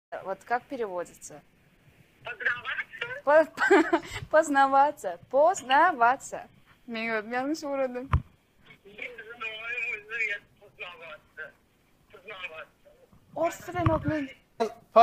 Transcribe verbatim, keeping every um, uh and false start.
Вот как переводится? Познаваться? По- Познаваться. Познаваться. Меня yanlış uğradım. Не знаю, может, я познаваться. Познаваться. Ortadan okuyun.